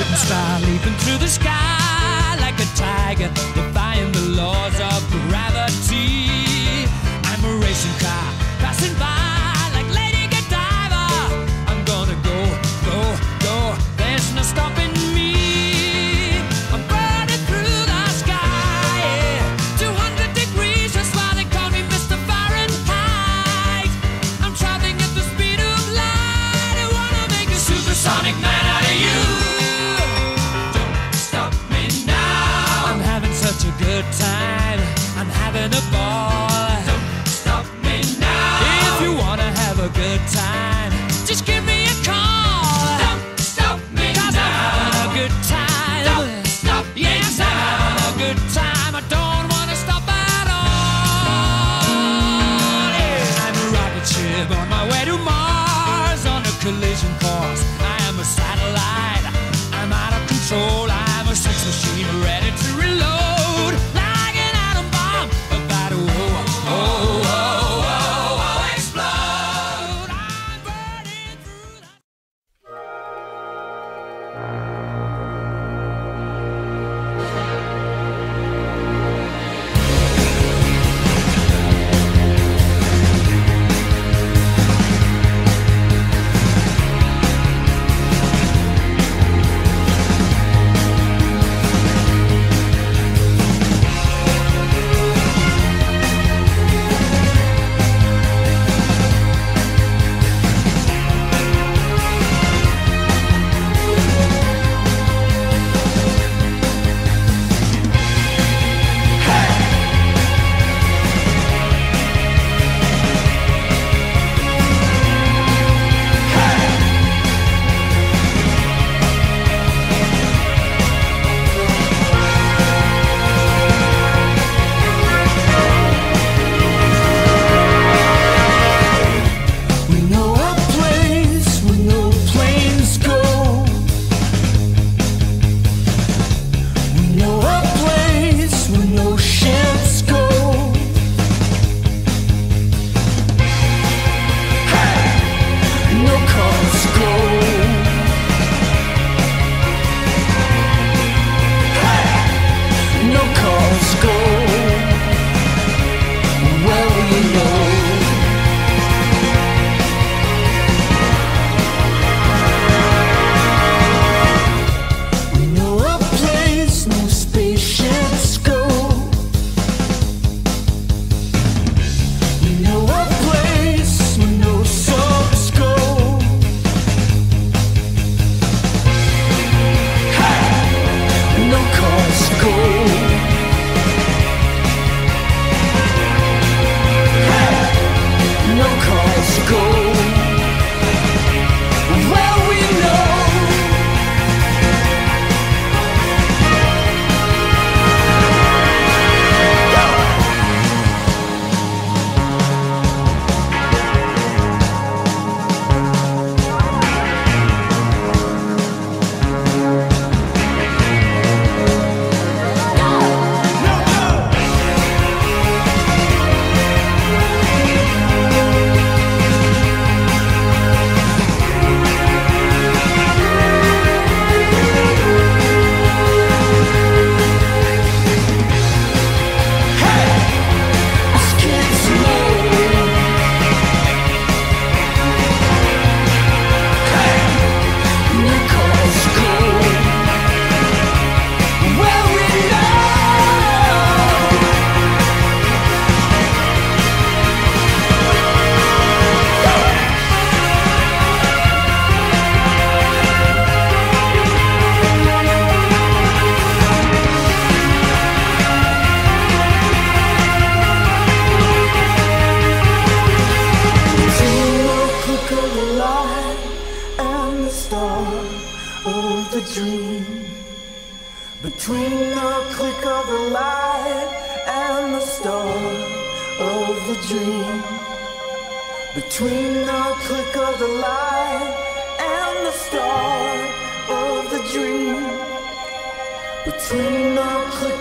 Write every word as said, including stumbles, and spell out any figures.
shooting star leaping through the sky like a tiger, defying the laws of gravity. I'm a racing car passing by like Lady Godiva. I'm gonna go, go, go, there's no stopping me. I'm burning through the sky, yeah. two hundred degrees, that's why they call me Mister Fahrenheit. I'm traveling at the speed of light. I wanna make a supersonic man out of you. Don't stop me now. I'm having such a good time, I'm having a ball. Don't stop me now. If you wanna have a good time, just give me a call. Don't stop me now. 'Cause I'm having a good time. Don't stop me yes, now. I'm having a good time. I don't wanna stop at all. Yeah. I'm a rocket ship on my way to Mars on a collision course. I am a satellite. I'm out of control. I'm a sex machine ready to reload. Like an atom bomb about to oh, oh, oh, oh, oh, explode. I'm burning through the Between the click of the light and the start of the dream. Between the click of the light and the start of the dream. Between the click